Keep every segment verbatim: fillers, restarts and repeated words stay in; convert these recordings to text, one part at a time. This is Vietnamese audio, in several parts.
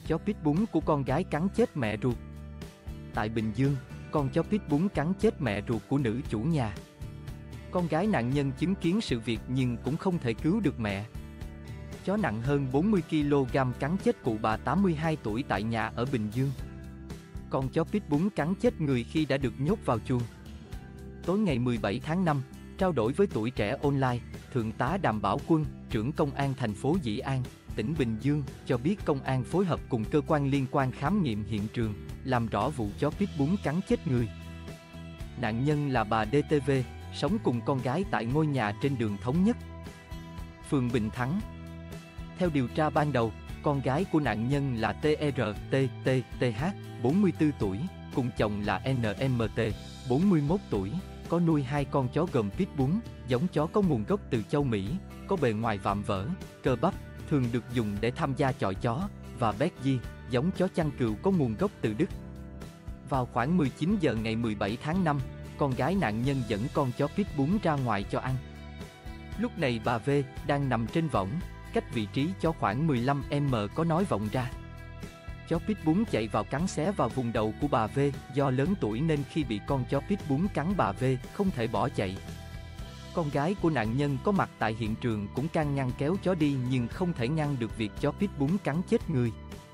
Chó pitbull của con gái cắn chết mẹ ruột. Tại Bình Dương, con chó pitbull cắn chết mẹ ruột của nữ chủ nhà. Con gái nạn nhân chứng kiến sự việc nhưng cũng không thể cứu được mẹ. Chó nặng hơn bốn mươi ki lô gam cắn chết cụ bà tám mươi hai tuổi tại nhà ở Bình Dương. Con chó pitbull cắn chết người khi đã được nhốt vào chuồng. Tối ngày mười bảy tháng năm, trao đổi với Tuổi Trẻ Online, Thượng tá Đàm Bảo Quân, trưởng Công an thành phố Dĩ An, tỉnh Bình Dương, cho biết công an phối hợp cùng cơ quan liên quan khám nghiệm hiện trường, làm rõ vụ chó pitbull cắn chết người. Nạn nhân là bà đê tê vê, sống cùng con gái tại ngôi nhà trên đường Thống Nhất, phường Bình Thắng. Theo điều tra ban đầu, con gái của nạn nhân là tê e rờ tê tê tê hát, bốn mươi tư tuổi, cùng chồng là en em tê, bốn mươi mốt tuổi, có nuôi hai con chó gồm pitbull, giống chó có nguồn gốc từ châu Mỹ, có bề ngoài vạm vỡ, cơ bắp, thường được dùng để tham gia chọi chó, và Becky, giống chó chăn cừu có nguồn gốc từ Đức. Vào khoảng mười chín giờ ngày mười bảy tháng năm, con gái nạn nhân dẫn con chó pitbull ra ngoài cho ăn. Lúc này bà V đang nằm trên võng, cách vị trí chó khoảng mười lăm mét có nói vọng ra. Chó pitbull chạy vào cắn xé vào vùng đầu của bà V, do lớn tuổi nên khi bị con chó pitbull cắn bà V không thể bỏ chạy. Con gái của nạn nhân có mặt tại hiện trường cũng can ngăn kéo chó đi nhưng không thể ngăn được việc chó pitbull cắn chết người.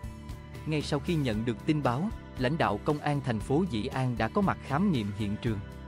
Ngay sau khi nhận được tin báo, lãnh đạo công an thành phố Dĩ An đã có mặt khám nghiệm hiện trường.